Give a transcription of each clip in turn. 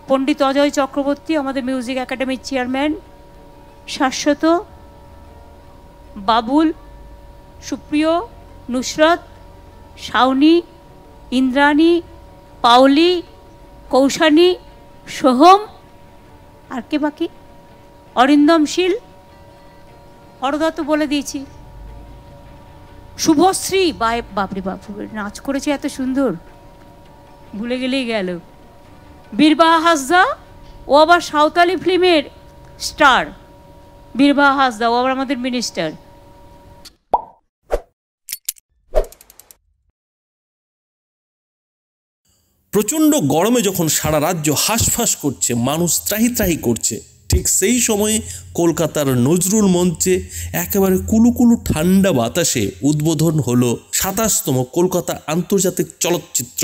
পণ্ডিত অজয় চক্রবর্তী আমাদের মিউজিক একাডেমির চেয়ারম্যান, শাশ্বত, বাবুল, সুপ্রিয়, নুসরত, শাওনি, ইন্দ্রাণী, পাওলি, কৌশানী, সোহম, আর কে বাকি, অরিন্দমশীল, হরদা তো বলে দিয়েছি, শুভশ্রী, বাপরে বাপ নাচ করেছে এত সুন্দর, ভুলে গেলেই গেল, বীরবাহা হাসদা, ও আবার সাঁওতালি ফিল্মের স্টার, বীরবাহা হাসদা, ও আবার আমাদের মিনিস্টার। প্রচণ্ড গরমে যখন সারা রাজ্য হাঁসফাঁস করছে, মানুষ ত্রাহি ত্রাহি করছে, ঠিক সেই সময়ে কলকাতার নজরুল মঞ্চে একেবারে কুলুকুলু ঠান্ডা বাতাসে উদ্বোধন হলো ২৭তম কলকাতা আন্তর্জাতিক চলচ্চিত্র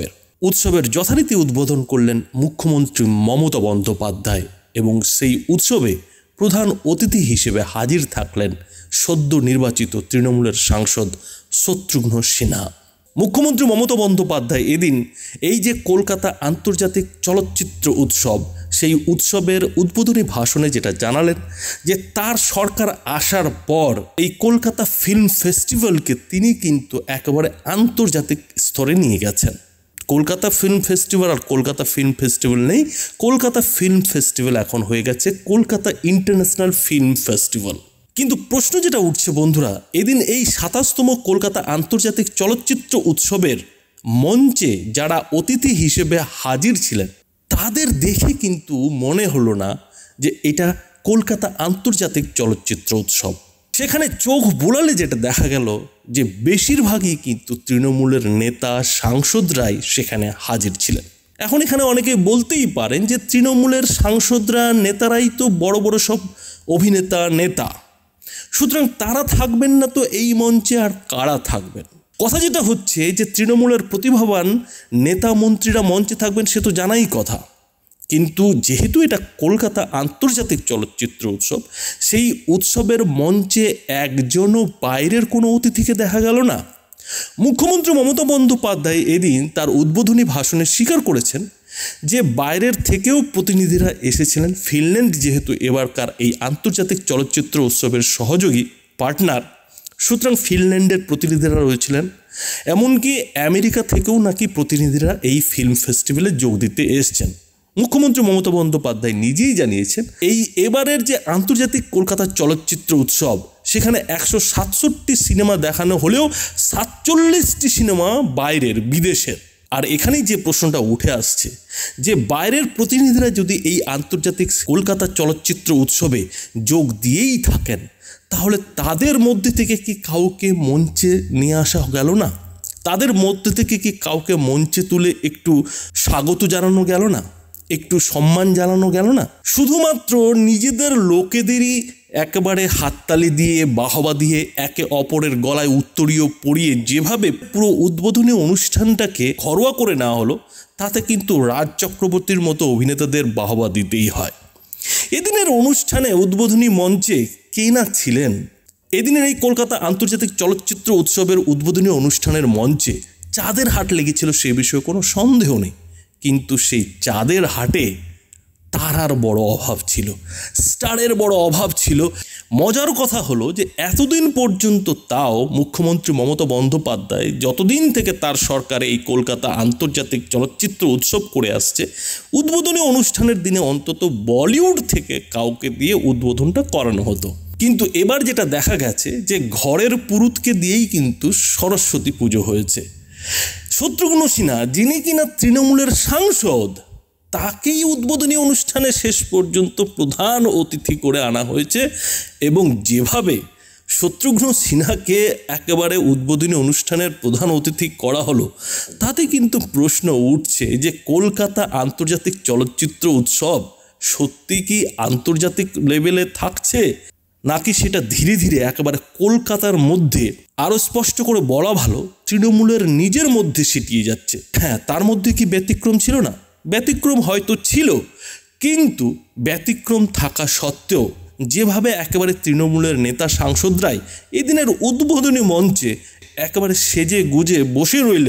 উৎসবের যথারীতি উদ্বোধন করলেন মুখ্যমন্ত্রী মমতা বন্দ্যোপাধ্যায় এবং সেই উৎসবে প্রধান অতিথি হিসেবে হাজির থাকলেন সদ্য নির্বাচিত তৃণমূলের সাংসদ শত্রুঘ্ন সিনহা। মুখ্যমন্ত্রী মমতা বন্দ্যোপাধ্যায় এদিন এই যে কলকাতা আন্তর্জাতিক চলচ্চিত্র উৎসব, সেই উৎসবের উদ্বোধনী ভাষণে যেটা জানালেন যে তার সরকার আসার পর এই কলকাতা ফিল্ম ফেস্টিভ্যালকে তিনি কিন্তু একেবারে আন্তর্জাতিক স্তরে নিয়ে গেছেন। কলকাতা ফিল্ম ফেস্টিভ্যাল আর কলকাতা ফিল্ম ফেস্টিভ্যাল নেই, কলকাতা ফিল্ম ফেস্টিভ্যাল এখন হয়ে গেছে কলকাতা ইন্টারন্যাশনাল ফিল্ম ফেস্টিভ্যাল। কিন্তু প্রশ্ন যেটা উঠছে বন্ধুরা, এদিন এই ২৭তম কলকাতা আন্তর্জাতিক চলচ্চিত্র উৎসবের মঞ্চে যারা অতিথি হিসেবে হাজির ছিলেন তাদের দেখে কিন্তু মনে হলো না যে এটা কলকাতা আন্তর্জাতিক চলচ্চিত্র উৎসব। সেখানে চোখ বুলালে যেটা দেখা গেল যে বেশিরভাগই কিন্তু তৃণমূলের নেতা সাংসদরাই সেখানে হাজির ছিলেন। এখন এখানে অনেকে বলতেই পারেন যে তৃণমূলের সাংসদরা নেতারাই তো বড় বড় সব অভিনেতা নেতা, সুতরাং তারা থাকবেন না তো এই মঞ্চে আর কারা থাকবেন? কথা যেটা হচ্ছে যে তৃণমূলের প্রতিভাবান নেতা মন্ত্রীরা মঞ্চে থাকবেন সে তো জানাই কথা, কিন্তু যেহেতু এটা কলকাতা আন্তর্জাতিক চলচ্চিত্র উৎসব, সেই উৎসবের মঞ্চে একজনও বাইরের কোনো অতিথিকে দেখা গেল না। মুখ্যমন্ত্রী মমতা বন্দ্যোপাধ্যায় এদিন তার উদ্বোধনী ভাষণে স্বীকার করেছেন যে বাইরের থেকেও প্রতিনিধিরা এসেছিলেন। ফিনল্যান্ড যেহেতু এবারকার এই আন্তর্জাতিক চলচ্চিত্র উৎসবের সহযোগী পার্টনার, সুতরাং ফিনল্যান্ডের প্রতিনিধিরা রয়েছিলেন। এমনকি আমেরিকা থেকেও নাকি প্রতিনিধিরা এই ফিল্ম ফেস্টিভ্যালে যোগ দিতে এসছেন। মুখ্যমন্ত্রী মমতা বন্দ্যোপাধ্যায় নিজেই জানিয়েছেন এই এবারের যে আন্তর্জাতিক কলকাতা চলচ্চিত্র উৎসব, সেখানে ১৬৭টি সিনেমা দেখানো হলেও ৪৭টি সিনেমা বাইরের, বিদেশের। আর এখানেই যে প্রশ্নটা উঠে আসছে যে বাইরের প্রতিনিধিরা যদি এই আন্তর্জাতিক কলকাতা চলচ্চিত্র উৎসবে যোগ দিয়েই থাকেন, তাহলে তাদের মধ্যে থেকে কি কাউকে মঞ্চে নিয়ে আসা গেল না? তাদের মধ্যে থেকে কি কাউকে মঞ্চে তুলে একটু স্বাগত জানানো গেল না? একটু সম্মান জানানো গেল না? শুধুমাত্র নিজেদের লোকেদেরই একেবারে হাততালি দিয়ে, বাহবা দিয়ে, একে অপরের গলায় উত্তরীয় পরিয়ে যেভাবে পুরো উদ্বোধনী অনুষ্ঠানটাকে ঘরোয়া করে নেওয়া হলো, তাতে কিন্তু রাজ চক্রবর্তীর মতো অভিনেতাদের বাহবা দিতেই হয়। এদিনের অনুষ্ঠানে উদ্বোধনী মঞ্চে কে না ছিলেন? এদিনের এই কলকাতা আন্তর্জাতিক চলচ্চিত্র উৎসবের উদ্বোধনী অনুষ্ঠানের মঞ্চে চাঁদের হাট লেগেছিল, সে বিষয়ে কোনো সন্দেহ নেই, কিন্তু সেই চাঁদের হাটে তারার বড় অভাব ছিল, স্টারের বড় অভাব ছিল। মজার কথা হলো যে এতদিন পর্যন্ত তাও মুখ্যমন্ত্রী মমতা বন্দ্যোপাধ্যায় যতদিন থেকে তার সরকারে এই কলকাতা আন্তর্জাতিক চলচ্চিত্র উৎসব করে আসছে, উদ্বোধনী অনুষ্ঠানের দিনে অন্তত বলিউড থেকে কাউকে দিয়ে উদ্বোধনটা করানো হতো। কিন্তু এবার যেটা দেখা গেছে যে ঘরের পুরুতকে দিয়েই কিন্তু সরস্বতী পুজো হয়েছে। শত্রুঘ্ন সিনহা, যিনি কিনা তৃণমূলের সাংসদ, তাকেই উদ্বোধনী অনুষ্ঠানে শেষ পর্যন্ত প্রধান অতিথি করে আনা হয়েছে। এবং যেভাবে শত্রুঘ্ন সিনহাকে একেবারে উদ্বোধনী অনুষ্ঠানের প্রধান অতিথি করা হলো, তাতে কিন্তু প্রশ্ন উঠছে যে কলকাতা আন্তর্জাতিক চলচ্চিত্র উৎসব সত্যি কি আন্তর্জাতিক লেভেলে থাকছে, নাকি সেটা ধীরে ধীরে একেবারে কলকাতার মধ্যে, আরও স্পষ্ট করে বলা ভালো, তৃণমূলের নিজের মধ্যে সিটিয়ে যাচ্ছে? হ্যাঁ, তার মধ্যে কি ব্যতিক্রম ছিল না? ব্যতিক্রম হয়তো ছিল, কিন্তু ব্যতিক্রম থাকা সত্ত্বেও যেভাবে একেবারে তৃণমূলের নেতা সাংসদরাই এদিনের উদ্বোধনী মঞ্চে একেবারে সেজে গুজে বসে রইলেন,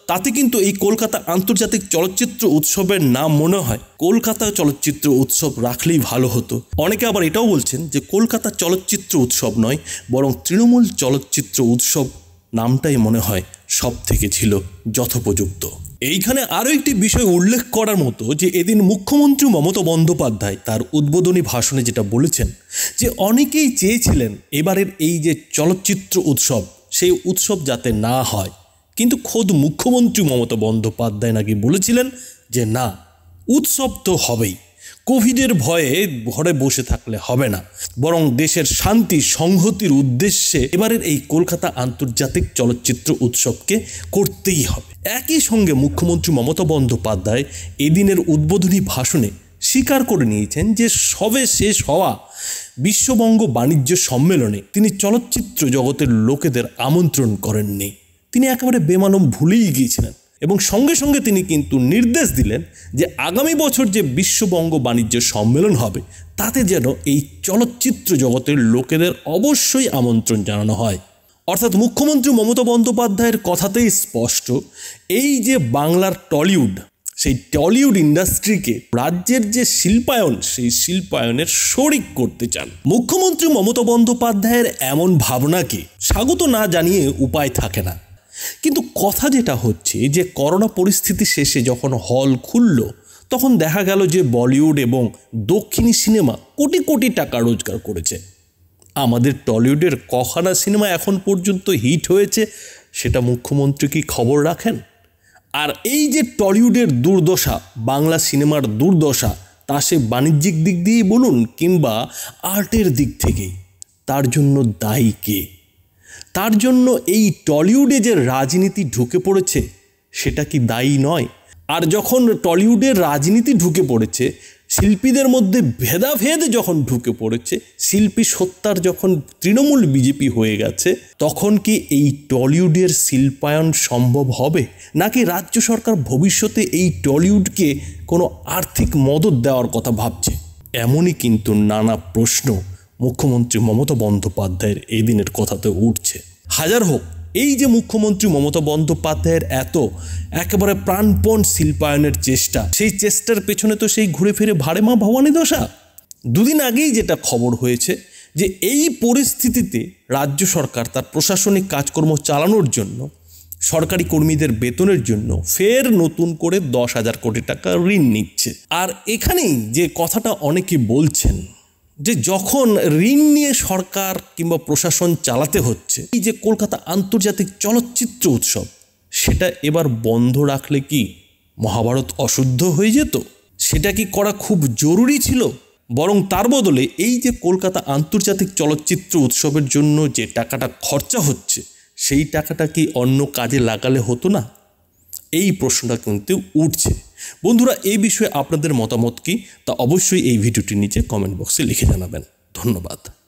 তাতে কিন্তু এই কলকাতা আন্তর্জাতিক চলচ্চিত্র উৎসবের নাম মনে হয় কলকাতা চলচ্চিত্র উৎসব রাখলেই ভালো হতো। অনেকে আবার এটাও বলছেন যে কলকাতা চলচ্চিত্র উৎসব নয়, বরং তৃণমূল চলচ্চিত্র উৎসব নামটাই মনে হয় সব থেকে ছিল যথোপযুক্ত। এইখানে আরও একটি বিষয় উল্লেখ করার মতো যে এদিন মুখ্যমন্ত্রী মমতা বন্দ্যোপাধ্যায় তার উদ্বোধনী ভাষণে যেটা বলেছেন যে অনেকেই চেয়েছিলেন এবারের এই যে চলচ্চিত্র উৎসব সেই উৎসব যাতে না হয়, কিন্তু খোদ মুখ্যমন্ত্রী মমতা বন্দ্যোপাধ্যায় নাকি বলেছিলেন যে না, উৎসব তো হবেই, কোভিডের ভয়ে ঘরে বসে থাকলে হবে না, বরং দেশের শান্তি সংহতির উদ্দেশ্যে এবারের এই কলকাতা আন্তর্জাতিক চলচ্চিত্র উৎসবকে করতেই হবে। একই সঙ্গে মুখ্যমন্ত্রী মমতা বন্দ্যোপাধ্যায় এদিনের উদ্বোধনী ভাষণে স্বীকার করে নিয়েছেন যে সবে শেষ হওয়া বিশ্ববঙ্গ বাণিজ্য সম্মেলনে তিনি চলচ্চিত্র জগতের লোকেদের আমন্ত্রণ করেননি। তিনি একেবারে বেমালুম ভুলেই গিয়েছিলেন এবং সঙ্গে সঙ্গে তিনি কিন্তু নির্দেশ দিলেন যে আগামী বছর যে বিশ্ববঙ্গ বাণিজ্য সম্মেলন হবে তাতে যেন এই চলচ্চিত্র জগতের লোকেদের অবশ্যই আমন্ত্রণ জানানো হয়। অর্থাৎ মুখ্যমন্ত্রী মমতা বন্দ্যোপাধ্যায়ের কথাতেই স্পষ্ট, এই যে বাংলার টলিউড, সেই টলিউড ইন্ডাস্ট্রিকে রাজ্যের যে শিল্পায়ন সেই শিল্পায়নের শরিক করতে চান। মুখ্যমন্ত্রী মমতা বন্দ্যোপাধ্যায়ের এমন ভাবনাকে স্বাগত না জানিয়ে উপায় থাকে না। কিন্তু কথা যেটা হচ্ছে যে করোনা পরিস্থিতি শেষে যখন হল খুলল তখন দেখা গেল যে বলিউড এবং দক্ষিণী সিনেমা কোটি কোটি টাকা রোজগার করেছে। আমাদের টলিউডের কখানা সিনেমা এখন পর্যন্ত হিট হয়েছে সেটা মুখ্যমন্ত্রী কি খবর রাখেন? আর এই যে টলিউডের দুর্দশা, বাংলা সিনেমার দুর্দশা, তা সে বাণিজ্যিক দিক দিয়েই বলুন কিংবা আর্টের দিক থেকেই, তার জন্য দায়ী কে? তার জন্য এই টলিউডে যে রাজনীতি ঢুকে পড়েছে সেটা কি দায়ী নয়? আর যখন টলিউডের রাজনীতি ঢুকে পড়েছে, শিল্পীদের মধ্যে ভেদাভেদ যখন ঢুকে পড়েছে, শিল্পী সত্তার যখন তৃণমূল বিজেপি হয়ে গেছে, তখন কি এই টলিউডের শিল্পায়ন সম্ভব হবে? নাকি রাজ্য সরকার ভবিষ্যতে এই টলিউডকে কোনো আর্থিক মদত দেওয়ার কথা ভাবছে? এমনই কিন্তু নানা প্রশ্ন মুখ্যমন্ত্রী মমতা বন্দ্যোপাধ্যায়ের এই দিনের কথাতে উঠছে। হাজার হোক, এই যে মুখ্যমন্ত্রী মমতা বন্দ্যোপাধ্যায়ের এত একেবারে প্রাণপণ শিল্পায়নের চেষ্টা, সেই চেষ্টার পেছনে তো সেই ঘুরে ফিরে ভাড়ে মা ভবানী দশা। দুদিন আগেই যেটা খবর হয়েছে যে এই পরিস্থিতিতে রাজ্য সরকার তার প্রশাসনিক কাজকর্ম চালানোর জন্য সরকারি কর্মীদের বেতনের জন্য ফের নতুন করে 10,000 কোটি টাকা ঋণ নিচ্ছে। আর এখানেই যে কথাটা অনেকে বলছেন যে যখন ঋণ নিয়ে সরকার কিংবা প্রশাসন চালাতে হচ্ছে, এই যে কলকাতা আন্তর্জাতিক চলচ্চিত্র উৎসব সেটা এবার বন্ধ রাখলে কি মহাভারত অশুদ্ধ হয়ে যেত? সেটা কি করা খুব জরুরি ছিল? বরং তার বদলে এই যে কলকাতা আন্তর্জাতিক চলচ্চিত্র উৎসবের জন্য যে টাকাটা খরচা হচ্ছে সেই টাকাটা কি অন্য কাজে লাগালে হতো না? এই প্রশ্নটা কিন্তু উঠছে। বন্ধুরা, এই বিষয়ে আপনাদের মতামত কি তা অবশ্যই এই ভিডিওটির নিচে কমেন্ট বক্সে লিখে জানাবেন। ধন্যবাদ।